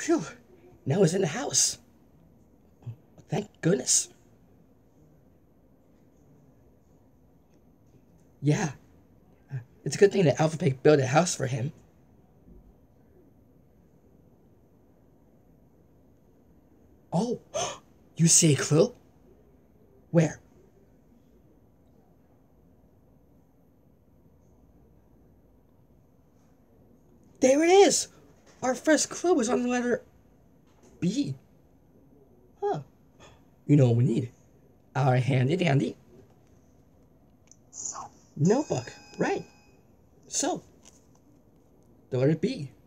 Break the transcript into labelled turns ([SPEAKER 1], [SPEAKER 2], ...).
[SPEAKER 1] Phew. Now he's in the house. Thank goodness. Yeah. It's a good thing that Alpha Pig built a house for him. Oh, you see a clue? Where? There it is! Our first clue was on the letter B. Huh. You know what we need? Our handy dandy notebook. Right. So, the letter B.